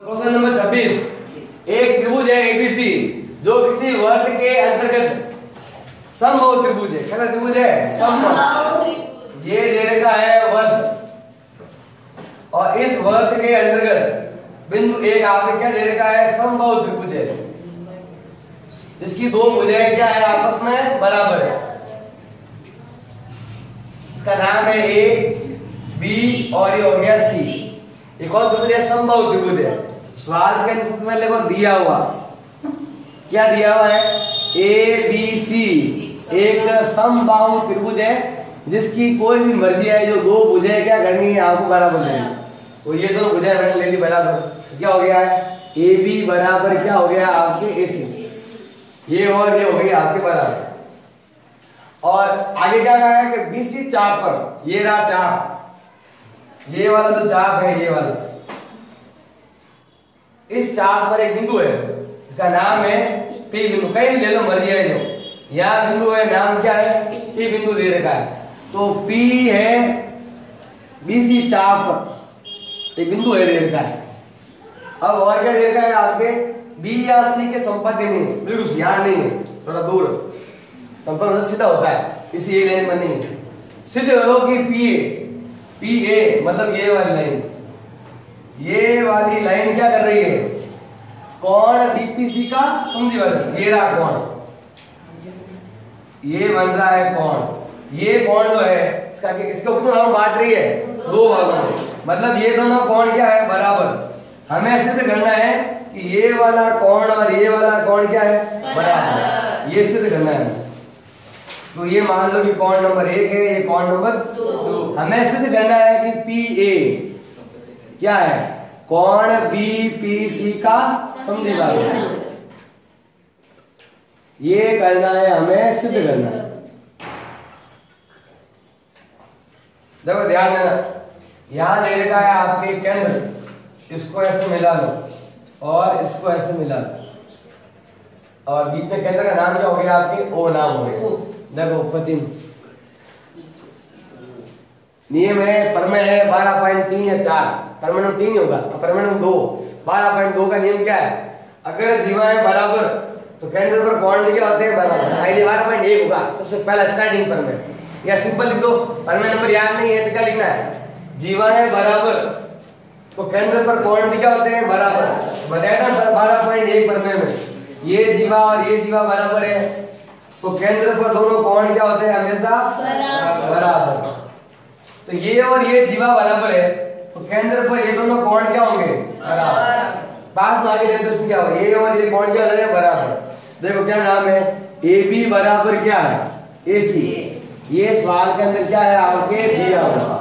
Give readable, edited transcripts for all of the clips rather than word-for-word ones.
Question number 26। एक त्रिभुज है एबीसी जो किसी वर्ग के अंतर्गत समबाहु त्रिभुज है। क्या त्रिभुज है? समबाहु त्रिभुज। ये दे रखा है वर्ग और इस वर्ग के अंतर्गत बिंदु एक आपने क्या दे रखा है? समबाहु त्रिभुज है। इसकी दो भुजाएं क्या है? आपस में बराबर है। इसका नाम है ए बी और ये हो गया सी। एक और त्रिभुज है, समबाहु त्रिभुज है। सवाल के अंदर सबसे पहले को दिया हुआ क्या दिया हुआ है? ए बी सी एक समबाहु त्रिभुज है जिसकी कोई भी मर्जी है जो दो भुजाएं क्या करनी है? आपको बराबर लेनी। तो ये दोनों भुजाएं मैंने ले ली बराबर। क्या हो गया है? ए बी बराबर क्या हो गया आपके ए सी। ये और ये हो गई आपके बराबर। और आगे क्या कहा है कि बीसी चाप पर, ये रहा चाप, ये वाला जो चाप है, ये वाला, इस चाप पर एक बिंदु है, इसका नाम है पी बिंदु। कहीं भी ले लो, मर्जी है जो यहां बिंदु है, नाम क्या है? पी बिंदु दे रखा है। तो पी है बीसी चाप पर एक बिंदु है दे रखा है। अब और क्या दे रखा है आपके? बी या सी के संपर्क नहीं, बिल्कुल यहां नहीं है, थोड़ा दूर संपर्क सीधा होता है, इसी एक लाइन में नहीं है। सिद्ध करो कि पी ए मतलब ये वाली लाइन, ये वाली लाइन क्या कर रही है? कोण बीपीसी का समद्विभाजक। ये रहा कोण, ये बन रहा है कोण। ये कोण जो है इसका इसको कितने भागों में बांट रही है? दो भागों में। मतलब ये दोनों कोण क्या है? बराबर। हमें सिद्ध करना है कि ये वाला कोण और ये वाला कोण क्या है? बराबर। ये सिद्ध करना है। तो ये मान लो कि कोण नंबर 1 है, ये कोण नंबर 2। हमें सिद्ध करना है कि पी ए क्या है? कोण बीपीसी का समद्विभाजक। ये करना है, हमें सिद्ध करना है। देखो ध्यान देना, यहां दे रखा है आपके केंद्र, इसको ऐसे मिला लो और इसको ऐसे मिला लो और बीच में केंद्र का नाम क्या हो गया आपके? ओ नाम हो गया। देखो पति नियम है, परमेय है 12.3 या 4, परमेय नंबर 3 होगा, परमेय नंबर 2। 12.2 का नियम क्या है? अगर जीवाएं बराबर तो केंद्र पर कोण भी क्या होते हैं? बराबर। 12.1 होगा सबसे पहला स्टार्टिंग परमेय, या सिंपल लिख दो, परमेय नंबर याद नहीं है तो क्या लिखना है? जीवाएं बराबर तो केंद्र पर कोण भी क्या होते हैं? बराबर। बताया था 12.1 परमेय में ये जीवा और ये जीवा बराबर है तो केंद्र पर दोनों कोण क्या होते हैं? हमेशा बराबर। तो ये और ये जीवा बराबर है तो केंद्र पर ये दोनों कोण क्या होंगे? बराबर। पास में आगे लेते क्या हो? ये और ये कोण क्या है? बराबर। देखो क्या नाम है? ए बी बराबर क्या है? ए सी। ये सवाल के अंदर क्या है आपके? दिया हुआ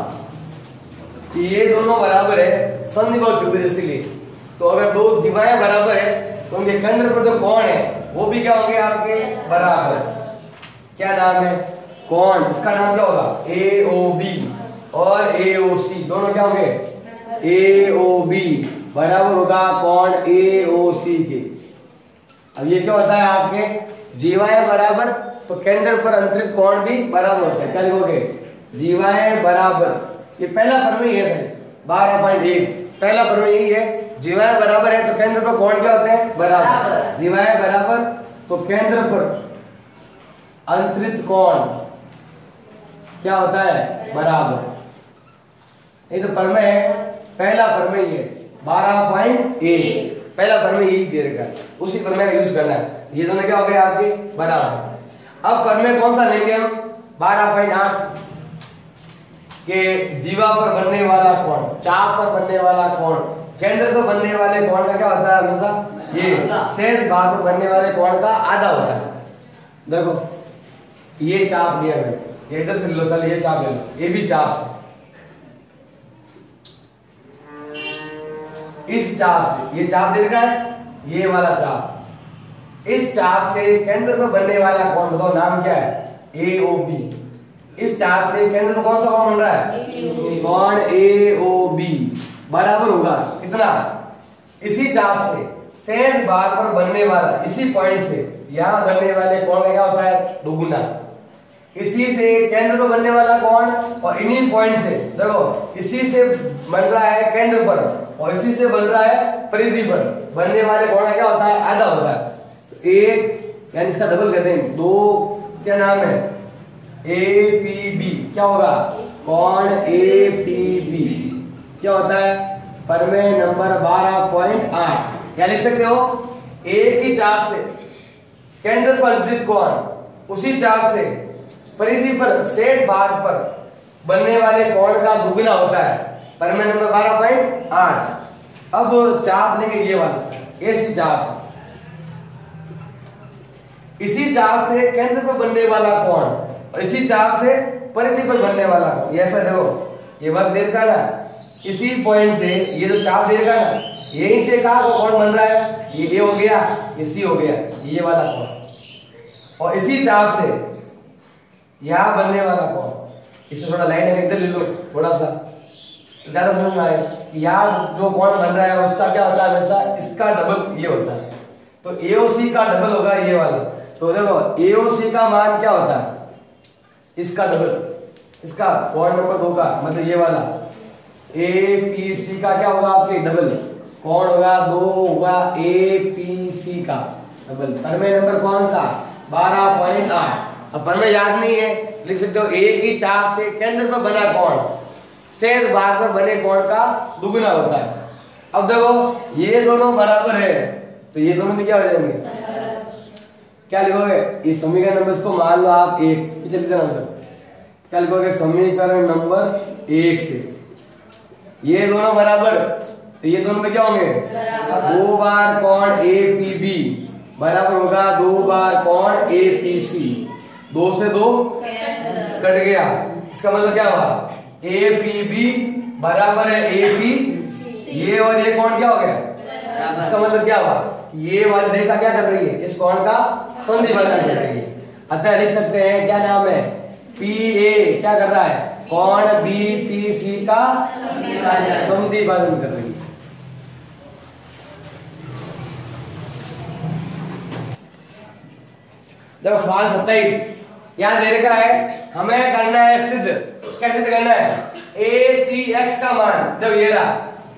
कि ये दोनों बराबर है, समद्विबाहु त्रिभुज इसलिए। तो अगर दो जीवाएं बराबर है तो उनके केंद्र पर जो कोण है वो भी क्या होंगे आपके? बराबर। क्या नाम है? कोण, इसका नाम क्या होगा? ए ओ बी और ए ओ सी दोनों क्या होंगे? ए ओ बी बराबर होगा कोण ए ओ सी के। अब ये क्या होता है आपके? जीवाएं बराबर तो केंद्र पर अंतरित कोण भी बराबर होता है। क्या लिखोगे? जीवाएं बराबर। ये पहला प्रमेय है 12.1, पहला प्रमेय यही है। जीवाएं बराबर है तो केंद्र पर कोण क्या होते हैं? बराबर। जीवाएं बराबर तो केंद्र पर अंतरित कोण क्या होता है? बराबर। ये तो प्रमेय है, पहला प्रमेय है 12.1, पहला प्रमेय यही दे रखा है, उसी प्रमेय का यूज करना है। ये दोनों क्या हो गए आपके? बराबर। अब प्रमेय कौन सा लेंगे हम? 12.8 के जीवा पर बनने वाला कोण, चाप पर बनने वाला कोण, केंद्र पर बनने वाले कोण का क्या होता है? हमेशा ये शेष भाग पर बनने वाले कोण का आधा होता है। देखो ये चाप दिया है, ये इधर से लो, कल ये चाप ले लो, ये भी चाप से, इस चाप से, ये चाप दे रखा है, ये वाला चाप, इस चाप से केंद्र पर बनने वाला कोण बताओ नाम क्या है? A O B. इस चाप से केंद्र में कौन सा कोण बन रहा है? कोण ए ओ बी बराबर होगा कितना? इसी चाप से शेष भाग पर बनने वाला, इसी पॉइंट से यहां बनने वाले कोण का क्या होता है? दोगुना। इसी से केंद्र पर बनने वाला कोण और इन्हीं पॉइंट से देखो इसी से बन रहा है केंद्र पर और इसी से बन रहा है परिधि पर बनने वाले कोण का क्या होता है, आधा होता है। एक यानी इसका डबल कहते हैं, दो क्या नाम है, APB क्या होगा, कोण APB क्या होता है, प्रमेय नंबर 12.8। क्या लिख सकते हो, एक ही चाप से केंद्र पर अंतरित कोण उसी चाप से परिधि पर शेष भाग पर बनने वाले कोण का दुगना होता है, प्रमेय नंबर 12.8। अब चाप लेंगे ये वाला, ऐसी चाप से इसी चाप से केंद्र पर बनने वाला कोण और इसी चाप से परिधि पर बनने वाला कोण, ऐसा देखो ये वर्ग दे रखा ना, इसी पॉइंट से ये जो चाप दे रखा ना, यहीं से कहा कोण बन रहा है, ये A हो गया, ये C हो गया, ये वाला कोण, और इसी चाप से यहां बनने वाला कोण, इसे थोड़ा लाइन इधर ले लो थोड़ा सा, तो ज्यादा समझ में आए। यहाँ जो कोण बन रहा है उसका क्या होता है, हमेशा इसका डबल ये होता है, तो AOC का डबल होगा ये वाला। तो देखो AOC का मान क्या होता है, इसका डबल, इसका कोण नंबर 2 का मतलब ये वाला, APC का क्या होगा आपके डबल, कोण होगा 2 होगा APC का डबल। प्रमेय नंबर कौन सा, 12.8। अब प्रमेय याद नहीं है, लिख सकते हो एक ही चाप से केंद्र पर बना कोण शेष भाग पर बने कोण का दुगुना होता है। अब देखो ये दोनों बराबर है तो ये दोनों भी क्या हो जाएंगे, क्या लिखोगे, ये समीकरण नंबर, इसको मान लो आप 1, चलिए नंबर क्या लिखोगे, समीकरण नंबर 1 से ये दोनों बराबर, तो ये दोनों में क्या होंगे, 2 बार कोण APB बराबर होगा 2 बार कोण APC, 2 से 2 कट गया, इसका मतलब क्या हुआ, APB बराबर है AP, ये और ये कोण क्या हो गया, इसका मतलब क्या हुआ, ये वाली रेखा क्या कर रही है, इस कोण का संधि भाजन कर रही है। अतः लिख सकते हैं क्या नाम है, PA क्या कर रहा है, कोण BPC का संधि भाजन कर रही है। देखो सवाल 27 यहां दे रखा है, हमें करना है सिद्ध, कैसे सिद्ध करना है, ACX का मान, जब ये रहा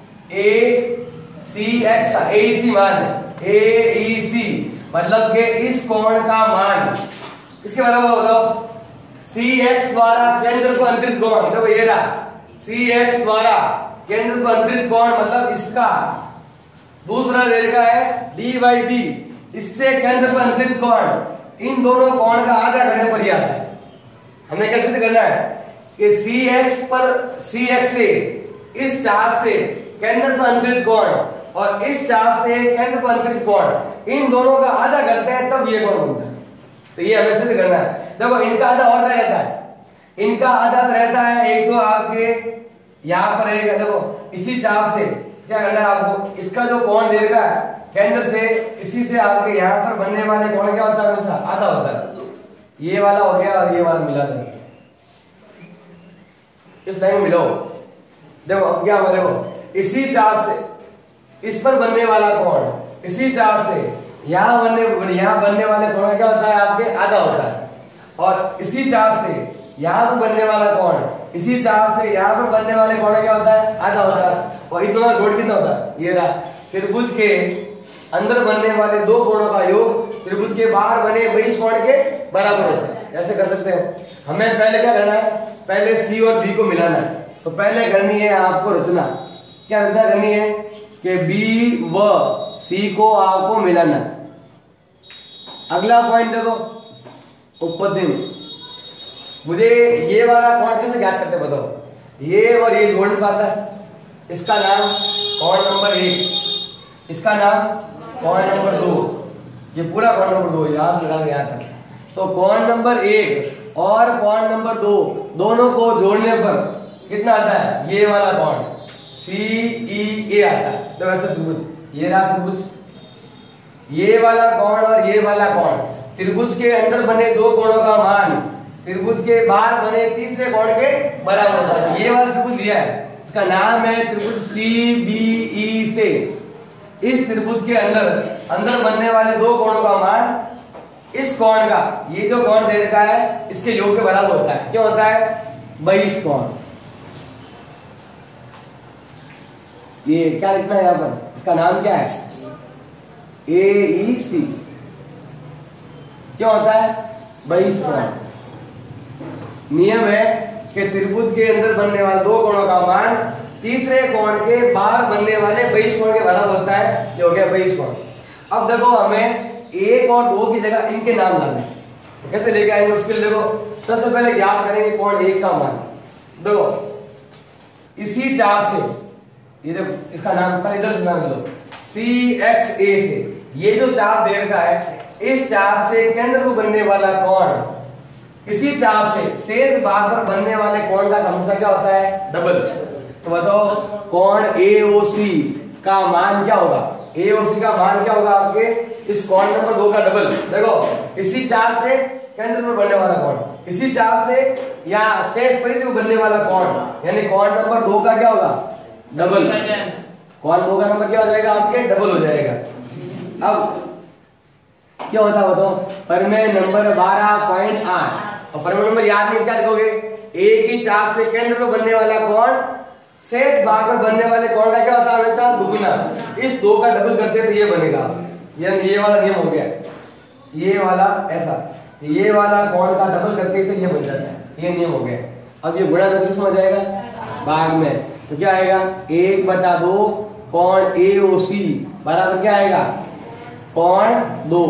ACX का AEC मान है, AEC मतलब के इस कोण का मान इसके बराबर बताओ, CX द्वारा केंद्र को अंतरित कोण, देखो ये रहा CX द्वारा केंद्र को अंतरित कोण मतलब इसका, दूसरा दे रखा है D/D इससे केंद्र को अंतरित कोण, इन दोनों कोण का आधा करने पर ही आता है। हमने कैसे करना है कि CX से इस चाप से केंद्र पर अंतरित कोण और इस चाप से केंद्र पर अंतरित कोण, इन दोनों का आधा करते हैं तब ये कोण बनता है। तो ये हमें सिद्ध करना है। देखो इनका आधा और क्या रहता है, इनका आधा तो रहता है, एक तो आपके यहां पर रहेगा, देखो इसी चाप से क्या करना है आपको, इसका जो कोण देगा केंद्र से इसी से आपके यहाँ पर बनने वाले कोण क्या होता है, हमेशा आधा होता है, ये वाला हो गया और ये वाला मिला था, इस लाइन में मिलाओ। देखो अब क्या हुआ, देखो इसी चाप से इस पर बनने वाला कोण, इसी चाप से यहाँ बनने वाले कोण क्या होता है आपके आधा होता है, और इसी चाप से यहाँ पर बनने वाला कोण, इसी चाप से यहाँ पर बनने वाले कोण क्या होता है, आधा होता है। और इन दोनों का जोड़ कितना होता है, ये रहा त्रिभुज के अंदर बनने वाले दो कोणों का योग त्रिभुज के बाहर बने बहिष कोण के बराबर होता है। ऐसे कर सकते हैं। हमें पहले क्या करना है, पहले C और B को मिलाना है। तो पहले करनी है आपको रचना, क्या रचना करनी है कि B व C को आपको मिलाना है। अगला पॉइंट देखो, उत्पत्ति में मुझे ये वाला कोण कैसे ज्ञात करते बताओ, ये और ये जोड़ नहीं पाता है, इसका नाम कोण नंबर 1, इसका नाम कोण नंबर 2, ये पूरा कोण नंबर 2 यहां से लगा यहां तक। तो कोण नंबर 1 और कोण नंबर 2 दोनों को जोड़ने पर कितना आता है, ये वाला कोण CEA आता है। तो वैसे त्रिभुज ये रहा त्रिभुज, ये वाला कोण और ये वाला कोण, त्रिभुज के अंदर बने दो कोणों का मान त्रिभुज के बाहर बने तीसरे कोण के बराबर होता है। ये वाला त्रिभुज दिया है, इसका नाम है त्रिभुज CBE से इस त्रिभुज के अंदर बनने वाले दो कोणों का मान इस कोण का, ये जो कोण दे रखा है इसके योग के बराबर होता है। क्या होता है, बहिष कोण। ये क्या लिखना है यहाँ पर, इसका नाम क्या है, AEC। क्या होता है, बहिष कोण। नियम है कि त्रिभुज के अंदर बनने वाले दो कोणों का मान तीसरे कोण के बाहर बनने वाले बहिष कोण के बराबर होता है, जो हो गया बहिष कोण। अब देखो हमें 1 और 2 की जगह इनके नाम लाने, तो कैसे लेके आएंगे, उसके लिए देखो सबसे पहले ज्ञात करेंगे कोण 1 का मान। देखो इसी चाप से, ये देखो इसका नाम पर इधर से नाम लो, CXA से, ये जो चाप दे रखा है, इस चाप से केंद्र को बनने वाला कोण इसी चाप से शेष भाग पर बनने वाले कोण का क्रमशः क्या होता है, डबल। तो बताओ कोण AOC का मान क्या होगा, AOC का मान क्या होगा आपके इस कोण नंबर 2 का डबल। देखो इसी चाप से केंद्र पर बनने वाला कोण, इसी चाप से या शेष परिधि को बनने वाला कोण, यानी कोण नंबर 2 का क्या होगा, डबल। कोण 2 का नंबर क्या हो जाएगा आपके, डबल हो जाएगा। अब क्या होता है बताओ, प्रमेय नंबर 12.8, और प्रमेय नंबर याद नहीं, क्या लिखोगे, एक ही चाप से केंद्र को बनने वाला कोण शेष भाग में बनने वाले कोण का क्या होता है, हमेशा दुगुना। इस 2 का डबल करते हैं तो ये बनेगा, ये वाला नियम हो गया, ये वाला ऐसा, ये वाला कोण का डबल करते हैं तो ये बन जाता है, ये नियम हो गया। अब ये गुणा में हो जाएगा भाग में, तो क्या आएगा 1/2 कोण AOC बराबर क्या आएगा, कोण 2।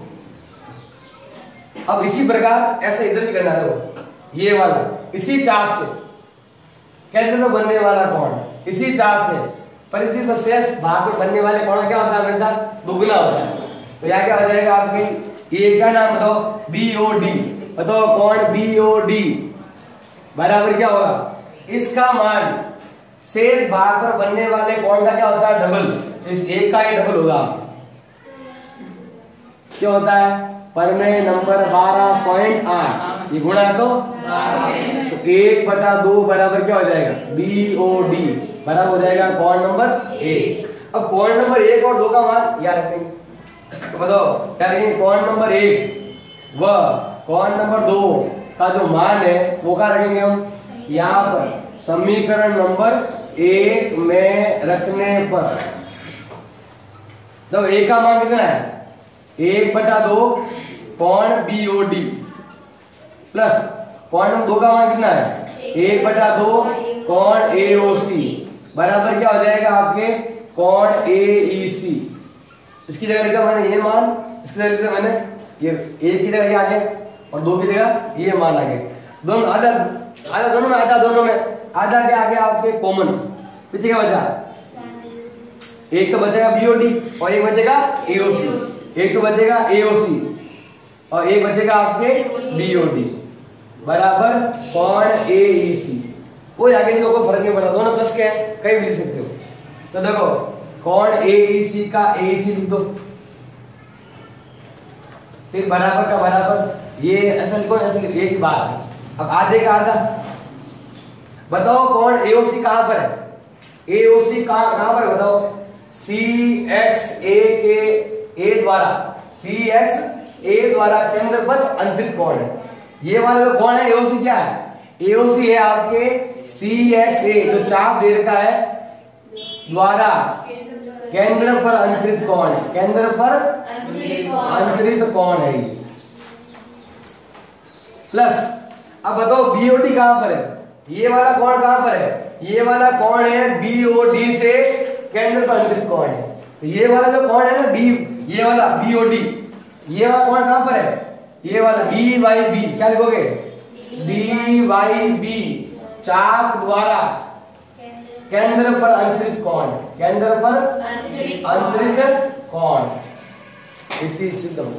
अब इसी प्रकार ऐसे इधर भी करना है, ये वाला इसी चाप से केंद्र में बनने वाला कोण, इसी चाप से परिधि पर शेष भाग में बनने वाले कोण क्या होता है, हमेशा दुगुना होता है। तो यहाँ क्या हो जाएगा आपकी, ये क्या नाम बताओ, BOD। बताओ कोण BOD बराबर क्या होगा, इसका मान शेष भाग पर बनने वाले कोण का क्या होता है, डबल। तो इस एक का ये डबल होगा, क्या होता है, प्रमेय नंबर 12.8, ये गुणा तो 1/2 बराबर क्या हो जाएगा, BOD बराबर हो जाएगा कोण नंबर 1। अब कोण नंबर 1 और 2 का मान याद रखेंगे, तो बताओ क्या रखेंगे, कोण नंबर 1 व कोण नंबर 2 का जो मान है वो क्या रखेंगे हम, यहाँ पर समीकरण नंबर 1 में रखने पर। तो 1 का मान कितना है, 1/2 कोण BOD प्लस कोण नंबर 2 का मान कितना है, 1/2 कोण AOC बराबर क्या हो जाएगा आपके, कोण AEC। इसकी जगह लिखा मैंने ये मान, इसकी जगह लिखा मैंने ये, 1 की जगह ये आ गया और 2 की जगह ये मान आ गया। दोनों आधा आधा, दोनों में आधा, दोनों में आधा क्या आ गया आपके कॉमन, पीछे क्या बचा, एक तो बचेगा BOD और एक बचेगा AOC, एक तो बचेगा AOC और एक बचेगा आपके BOD बराबर कोण AEC। कोई आगे नहीं होगा, फर्क नहीं पड़ता, दोनों प्लस के हैं, कहीं भी लिख सकते हो। तो देखो कोण AEC का AEC लिख दो, फिर बराबर का बराबर, ये ऐसा लिखो, ऐसा लिखो, एक ही बात है। अब आधे का आधा, बताओ कोण AOC कहां पर है, AOC कहां पर बताओ, CXA के A द्वारा, CXA द्वारा केंद्र पर अंतरित कोण है। ये वाला जो कोण है AOC क्या है, AOC है आपके CXA जो चाप दे रखा है द्वारा केंद्र पर अंतरित कोण है, केंद्र पर अंतरित कोण है प्लस। अब बताओ BOD कहां पर है, ये वाला कोण कहां पर है, ये वाला कोण है BOD से केंद्र पर अंतरित कोण है। तो ये वाला जो कोण है ना ये वाला BOD, ये वाला कोण कहां पर है, ये वाला DYB, क्या लिखोगे, DYB चाप द्वारा केंद्र पर अंतरित कोण, केंद्र पर अंतरित कोण, इति सिद्धम।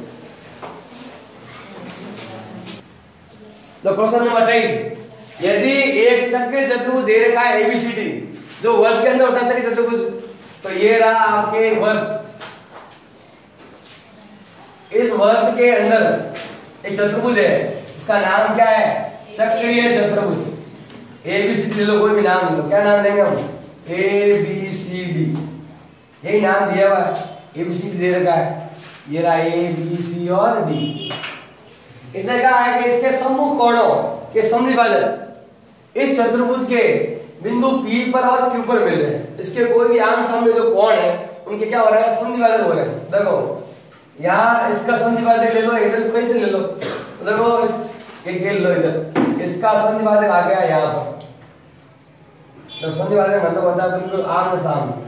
तो क्वेश्चन नंबर 23, यदि एक चक्रीय चतुर्भुज दे रखा है ABCD, जो वर्ग के अंदर होता है चतुर्भुज, तो ये रहा आपके वर्ग, इस वर्ग के अंदर एक चतुर्भुज है, इसका नाम क्या है, चक्रीय चतुर्भुज। ABCD ले लो, कोई भी नाम लो, क्या नाम लेंगे हम, ABCD, यही नाम दिया हुआ है, ABCD दे रखा है, ये रहा ABC और D। इसने कहा है कि इसके सम्मुख कोणों के समद्विभाजक इस चतुर्भुज के बिंदु P पर और Q पर मिल रहे हैं, इसके कोई भी आम सामने जो कोण है उनके क्या हो रहा है, संधिवादक हो रहे हैं। देखो यहाँ इसका संधिवादक ले लो, इधर कैसे ले लो, देखो ये खेल लो, इधर इसका संधिवादक आ गया यहाँ पर, तो संधिवादक मतलब होता है बिल्कुल आमने सामने,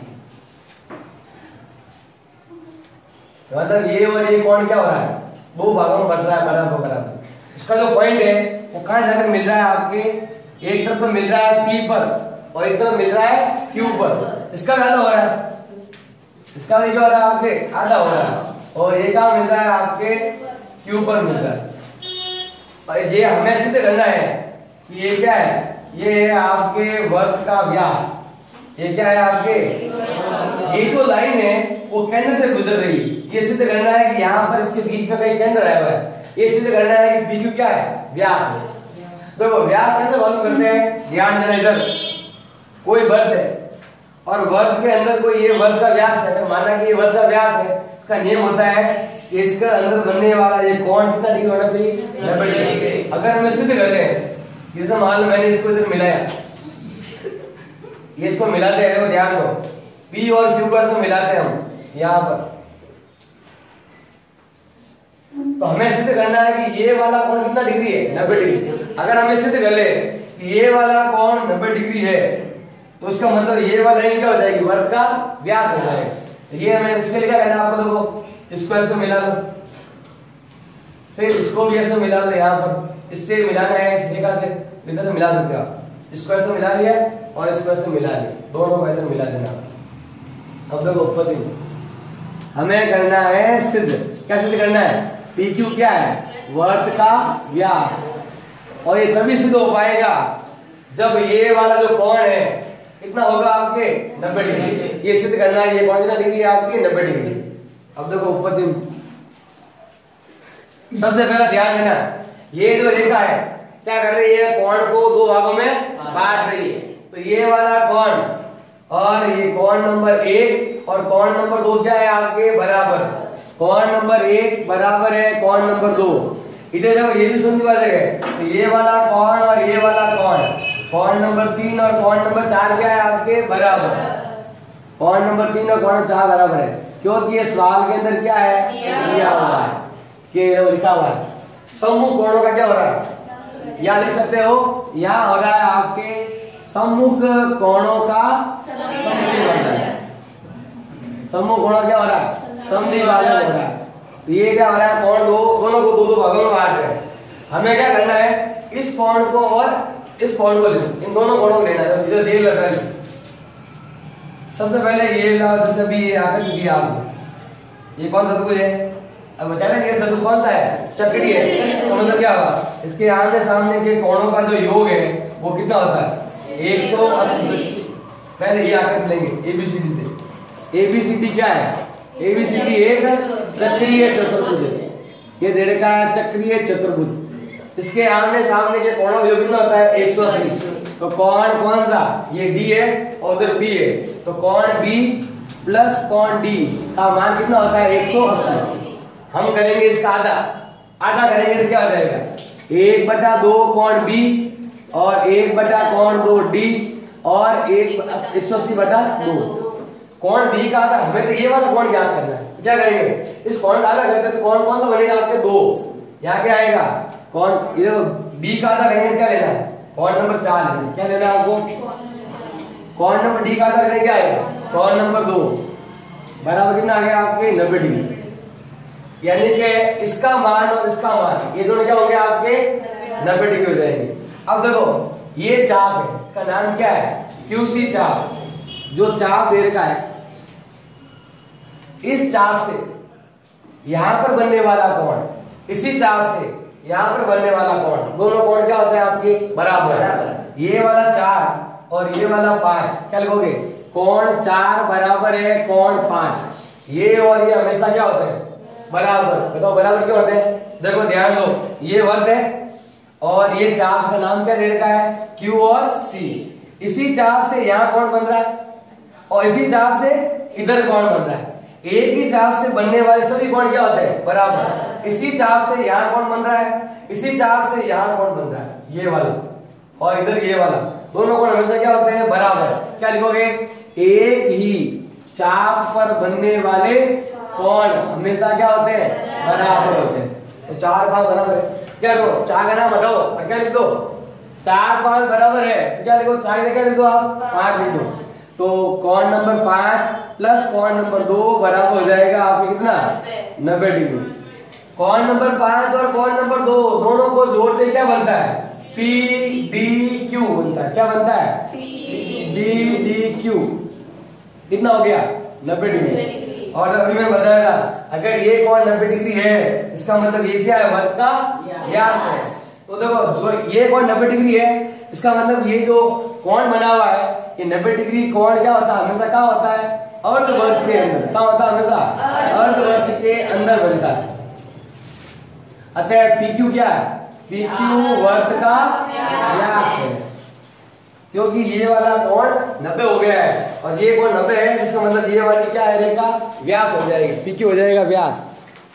मतलब ये और ये कोण क्या हो रहा है, दो भागों में बट रहा है बराबर बराबर। इसका जो पॉइंट है वो कहां जाकर मिल रहा है आपके, एक तरफ तो मिल रहा है P पर और एक तरफ मिल रहा है Q पर, इसका आधा हो रहा है, इसका भी क्या हो रहा है आपके आधा हो रहा है, और ये कहां मिल रहा है आपके Q पर मिल रहा है। और ये हमें सिद्ध करना है कि ये क्या है, ये है आपके वृत्त का व्यास, ये क्या है आपके, ये जो लाइन है वो केंद्र से गुजर रही है, ये सिद्ध करना है कि यहाँ पर इसके बीच में कहीं केंद्र आया हुआ है, ये सिद्ध करना है कि PQ क्या है, व्यास है। देखो व्यास कैसे मालूम करते हैं, ध्यान देना, इधर कोई वृत्त है और वृत्त के अंदर कोई ये वृत्त का व्यास है, तो माना कि ये वृत्त का व्यास है, इसका नियम होता है कि इसके अंदर बनने वाला ये कोण कितना डिग्री होना चाहिए, 90 डिग्री। अगर हम सिद्ध कर रहे हैं, जैसे मान लो मैंने इसको इधर मिलाया, ये इसको मिलाते हैं, ध्यान दो P और Q को ऐसे मिलाते हैं हम यहाँ पर, तो हमें सिद्ध करना है कि ये वाला कोण कितना डिग्री है, 90 डिग्री। अगर हमें सिद्ध कर ले कि ये वाला कोण 90 डिग्री है, तो उसका मतलब ये वाला लाइन क्या हो जाएगी, वृत्त का व्यास हो जाएगा। ये हमें इसके लिए क्या करना है आपको, देखो इसको ऐसे मिला लो, फिर इसको भी ऐसे मिला लो, यहाँ पर इससे मिलाना है, इस रेखा से इधर से मिला सकते हो आप, इसको ऐसे मिला लिया और इसको ऐसे मिला लिया, दोनों को ऐसे मिला देना। अब देखो उत्पत्ति हमें करना है सिद्ध, क्या सिद्ध करना है, PQ क्या है, वृत्त का व्यास, और ये तभी सिद्ध हो पाएगा जब ये वाला जो कोण है कितना होगा आपके 90 डिग्री। ये सिद्ध करना है ये कोण कितना डिग्री है आपके 90 डिग्री। अब देखो उत्पत्ति, सबसे पहले ध्यान देना, ये जो रेखा है क्या कर रही है, कोण को दो भागों में बांट रही है। तो ये वाला कोण और ये कोण नंबर 1 और कोण नंबर 2 क्या है आपके बराबर, कोण नंबर 1 बराबर है कोण नंबर 2। इधर देखो ये भी संधिवादक है, तो ये वाला कोण और ये वाला कोण नंबर 3 और कोण नंबर 4 क्या है आपके बराबर, कोण नंबर 3 और कोण 4 बराबर है, क्योंकि ये सवाल के अंदर क्या है दिया हुआ है कि लिखा हुआ है सम्मुख कोणों का क्या हो रहा है, या लिख सकते हो या हो रहा है आपके सम्मुख कोणों का समद्विभाजन, सम्मुख कोणों क्या हो रहा है, समद्विभाजन हो रहा है। तो ये क्या हो रहा है, कोण दोनों को दो भागों में बांट रहे हैं। हमें क्या करना है, इस कोण को और इस कोण को लेना, इन दोनों कोणों को लेना है, इधर देख लगा। सबसे पहले ये जैसे भी ये आकर दिया आपने, ये कौन सा चतुर्भुज है, अब बताया ये चतुर्भुज कौन सा है, चक्रीय है। तो मतलब क्या हुआ, इसके आमने सामने के कोणों का जो योग है वो कितना होता है 180। पहले ये आकर लेंगे ABCD से, ABCD क्या है, ABCD एक चक्रीय चतुर्भुज है, ये दे रखा है चक्रीय चतुर्भुज। इसके आमने सामने के कोणों का योग कितना होता है 180। तो कोण कौन सा, ये D है और उधर B है, तो कोण B प्लस कोण D का मान कितना होता है 180। हम करेंगे इसका आधा करेंगे तो क्या हो जाएगा 1/2 कोण B और 1/2 D और 180/2 कोण B का आधा। हमें तो ये वाला कोण ज्ञात करना है, तो क्या करेंगे, इस कोण का आधा करते तो कोण कौन सा बनेगा आपके 2, यहाँ क्या आएगा कोण, ये B का आधा करेंगे क्या लेना है, कोण नंबर 4 लेना, क्या लेना है आपको, कोण नंबर D का आधा करेंगे क्या आएगा, कोण नंबर 2 बराबर कितना आ गया आपके 90 डिग्री। यानी कि इसका मान और इसका मान ये दोनों क्या होंगे आपके 90 डिग्री हो जाएंगे। अब देखो ये चाप है, इसका नाम क्या है QC चाप, जो चाप दे रखा है, इस चाप से यहां पर बनने वाला कोण, इसी चाप से यहां पर बनने वाला कोण, दोनों कोण क्या होता है आपके बराबर। ये वाला 4 और ये वाला 5 क्या लिखोगे, कोण 4 बराबर है कोण 5। ये और ये हमेशा क्या होते हैं बराबर। बताओ बराबर क्यों होते हैं, देखो ध्यान दो, ये वृत्त है और ये चाप का नाम क्या दे रखा है Q और C। इसी चाप से यहाँ कोण बन रहा है और इसी चाप से इधर कोण बन रहा है। एक ही चाप से बनने वाले सभी कोण क्या होते हैं बराबर। इसी चाप से यहाँ कोण बन रहा है, इसी चाप से यहाँ कोण बन रहा है, ये वाला और इधर ये वाला। दोनों कोण हमेशा क्या होते हैं, बराबर। क्या लिखोगे, एक ही चाप पर बनने वाले कोण हमेशा क्या होते हैं, बराबर होते हैं। तो 4 5 बराबर है, क्या करो 4 का नाम हटाओ और क्या लिख दो, 4 5 बराबर है तो क्या लिखो, 4 से क्या लिख दो आप, 5 लिख दो। तो कोण नंबर 5 प्लस कोण नंबर 2 बराबर हो जाएगा आपके कितना, 90 डिग्री। कोण नंबर 5 और कोण नंबर 2 दोनों को जोड़ते क्या बनता है, PDQ बनता है। क्या बनता है, PDQ। कितना हो गया, 90 डिग्री। और अभी मैं बताया अगर ये कोण 90 डिग्री है इसका मतलब ये क्या है, वृत्त का व्यास है। तो देखो जो ये कोण 90 डिग्री है इसका मतलब ये जो कोण बना हुआ है ये 90 डिग्री कोण क्या होता है, हमेशा क्या होता है, अर्धवृत्त के अंदर। क्या होता है, हमेशा अर्धवृत्त के अंदर बनता है। अतः PQ क्या है, PQ वृत्त का व्यास है, क्योंकि ये वाला कोण 90 हो गया है और ये कोण 90 है जिसका मतलब ये वाली क्या है, रेखा व्यास हो जाएगी, PQ हो जाएगा व्यास।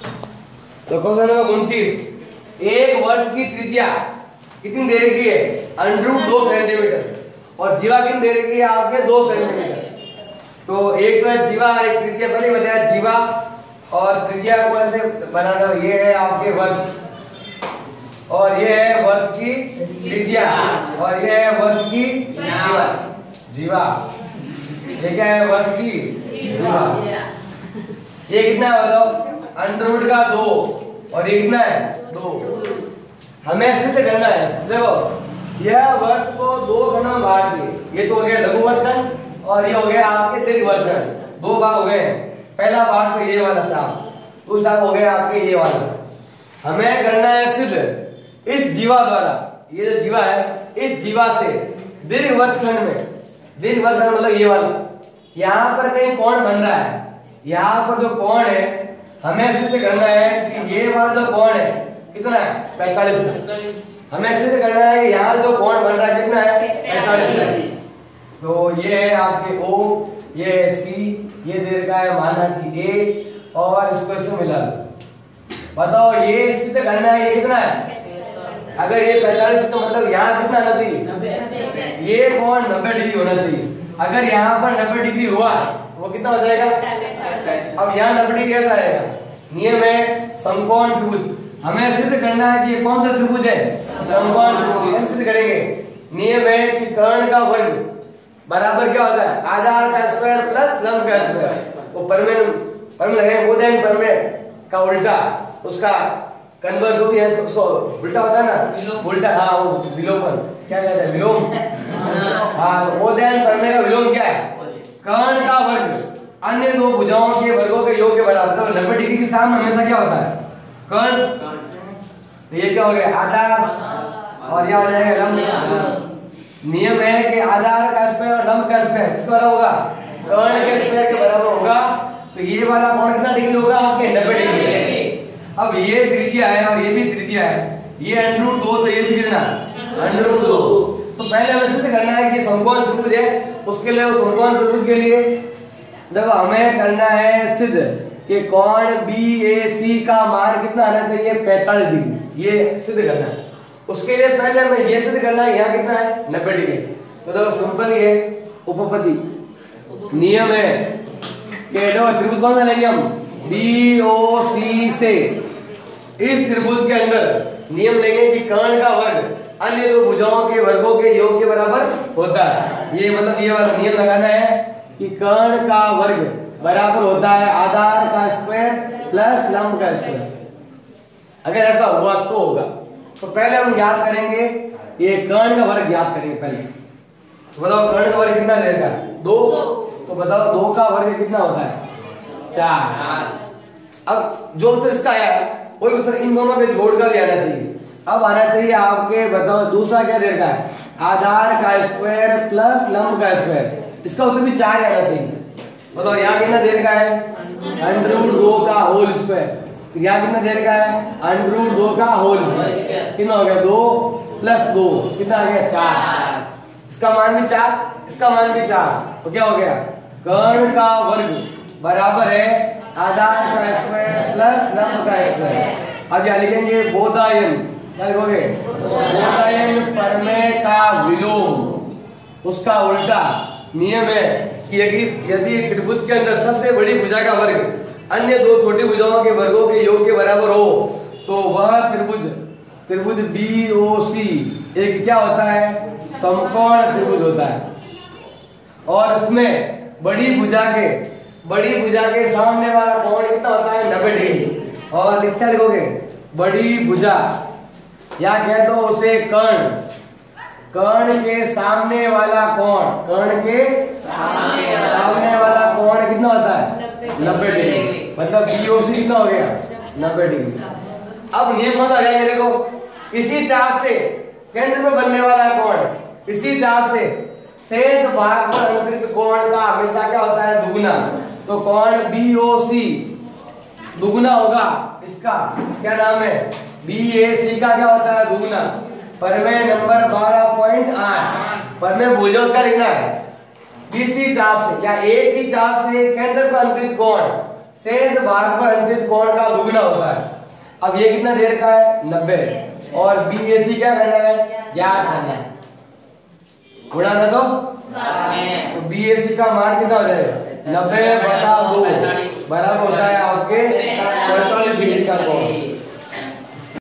तो क्वेश्चन नंबर 29, एक वृत्त की त्रिज्या कितनी दे रखी है, √2 सेंटीमीटर और जीवा कितनी दे रखी है आपके 2 सेंटीमीटर। तो एक तो है जीवा और एक त्रिज्या। पहले बताया जीवा और त्रिज्या को ऐसे बनाना, ये है आपके वृत्त और ये है वृत्त की त्रिज्या और ये है वृत्त की जीवा। ये क्या है, वृत्त की जीवा। ये कितना है बताओ, √2 का 2 और ये कितना है, 2। हमें सिद्ध करना है। देखो यह वृत्त को 2 खंडों में बांट दिए, ये तो हो गया लघु वृत्तखंड और ये हो गया आपके दीर्घ वृत्तखंड। 2 भाग हो गए। पहला भाग तो ये वाला चाप, दूसरा हो गया आपके ये वाला। हमें करना है सिद्ध इस जीवा द्वारा, ये जो जीवा है इस जीवा से दीर्घ वृत्तखंड में, दीर्घ वृत्तखंड मतलब ये वाला, यहाँ पर कहीं कोण बन रहा है, यहाँ पर जो कोण है हमें सिद्ध करना है कि ये वाला जो कोण है कितना है, 45। हमें सिद्ध करना है कि यहाँ जो कोण बन रहा है कितना है, 45। तो ये है आपके O, ये है C, ये दे रखा है माना कि A और इसको इसमें मिला। बताओ ये सिद्ध करना है, ये कितना है, अगर ये 45 का मतलब यहाँ कितना आना चाहिए, ये कोण 90 डिग्री होना चाहिए। अगर यहाँ पर 90 डिग्री हुआ वो कितना हो जाएगा, अब यहाँ 90 डिग्री कैसा आएगा, नियम है समकोण त्रिभुज। हमें सिद्ध करना है कि ये कौन सा त्रिभुज है, समकोण त्रिभुज। सिद्ध करेंगे, नियम है कि कर्ण का वर्ग बराबर क्या होता है, आधार का स्क्वायर प्लस लंब का स्क्वायर। वो परमेन लगे बोधन परमेन का उल्टा, उसका कन्वर्ट जो भी है उसको उल्टा होता है ना, उल्टा। हाँ वो विलोपन क्या कहते हैं, विलोम। हाँ बोधन परमेन का विलोम क्या है, कर्ण का वर्ग अन्य 2 भुजाओं के वर्गों के योग के बराबर। तो 90 डिग्री के सामने हमेशा क्या होता है, कर्ण। तो ये क्या हो गया, आधार और यह हो जाएगा लंब। नियम है कि आधार का स्क्वायर और लंब का स्क्वायर किसके बराबर होगा, कर्ण के स्क्वायर के बराबर होगा। तो ये वाला कोण कितना डिग्री होगा आपके, 90 डिग्री। अब ये त्रिज्या है और ये भी त्रिज्या है, ये √2 तो ये भी कितना √2। तो पहले हमें सिद्ध करना है कि समकोण त्रिभुज है, उसके लिए उस समकोण त्रिभुज के लिए जब हमें करना है सिद्ध कि कोण BAC का मान कितना आना चाहिए, 45 डिग्री। ये सिद्ध करना है, उसके लिए पहले हमें ये सिद्ध करना है यहाँ कितना है, 90 डिग्री। तो देखो सिंपल ये उपपत्ति नियम है कि त्रिभुज कौन सा लेंगे हम, BOC से इस त्रिभुज के अंदर नियम लेंगे कि कर्ण का वर्ग अन्य 2 भुजाओं के वर्गों के योग के बराबर होता है। ये मतलब ये वाला नियम लगाना है कि कर्ण का वर्ग बराबर होता है आधार का स्क्वायर प्लस लंब का स्क्वायर। अगर ऐसा हुआ तो होगा। तो पहले हम याद करेंगे, ये कर्ण का वर्ग याद करेंगे पहले। तो बताओ कर्ण का वर्ग कितना देगा, 2। तो बताओ 2 का वर्ग कितना होता है, 4। अब जो उत्तर इसका आया वही उत्तर इन दोनों के जोड़ का भी आना चाहिए। अब आना चाहिए आपके, बताओ दूसरा क्या दे रखा है, आधार का स्क्वायर प्लस लंब का स्क्वायर। इसका उत्तर भी 4 आना चाहिए। बताओ यहाँ कितना दे रखा है, √2 का होल स्क्वायर। यहाँ कितना दे रखा है, √2 का होल स्क्वायर। कितना हो गया, 2 + 2 कितना आ गया, 4। इसका मान भी 4, इसका मान भी 4। तो क्या हो गया, कर्ण का वर्ग बराबर है आधार का स्क्वायर प्लस लंब का स्क्वायर। अब यहाँ लिखेंगे बोधायन, क्या लिखोगे, बोधायन परमेय का विलोम। उसका उल्टा नियम है कि यदि एक त्रिभुज के अंदर सबसे बड़ी भुजा का वर्ग अन्य दो छोटी भुजाओं के वर्गों के योग के बराबर हो तो वह त्रिभुज BOC एक क्या होता है, समकोण त्रिभुज होता है। और उसमें बड़ी भुजा के सामने वाला कोण कितना होता है, 90 डिग्री। और लिखा लिखोगे बड़ी भुजा या कह दो उसे कर्ण के सामने वाला कोण, कर्ण के सामने वाला कोण कितना होता है, 90 डिग्री। मतलब BOC कितना हो गया, 90 डिग्री। अब नियम कौन सा आ जाएगा, देखो इसी चाप से केंद्र में बनने वाला कोण, इसी चाप से शेष भाग पर अंतरित कोण का हमेशा क्या होता है, दुगुना। तो कोण BOC दुगुना होगा, इसका क्या नाम है, BAC का क्या होता है, दुगुना। प्रमेय नंबर 12.8 प्रमेय भूल जाओ, क्या लिखना है, किसी चाप से या एक ही चाप से केंद्र पर अंतरित कोण शेष भाग पर अंतरित कोण का दुगुना होता है। अब ये कितना देर का है, 90। और BAC क्या करना है, ज्ञात करना है। गुणा था तो BAC का मान कितना हो जाएगा, 90/2।